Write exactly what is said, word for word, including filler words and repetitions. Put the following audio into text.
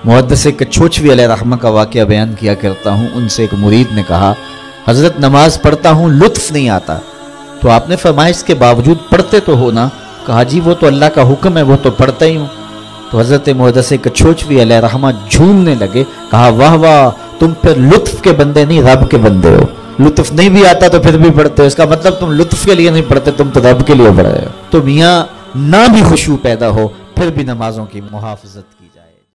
मुहद्दिस कच्छोचवी अलैहिर्रहमा का वाक़या बयान किया करता हूँ। उनसे एक मुरीद ने कहा, हज़रत नमाज पढ़ता हूँ लुत्फ़ नहीं आता। तो आपने फरमाया इसके बावजूद पढ़ते तो हो ना? कहा जी वो तो अल्लाह का हुक्म है, वो तो पढ़ता ही हूँ। तो हज़रत मुहद्दिस कच्छोचवी अलैहिर्रहमा झूमने लगे, कहा वाह वाह, तुम फिर लुत्फ़ के बंदे नहीं रब के बंदे हो। लुत्फ़ नहीं भी आता तो फिर भी पढ़ते हो, इसका मतलब तुम लुत्फ़ के लिए नहीं पढ़ते, तुम तो रब के लिए पढ़ रहे हो। तो मियाँ ना भी खुशू पैदा हो फिर भी नमाजों की मुहाफ़ज़त की।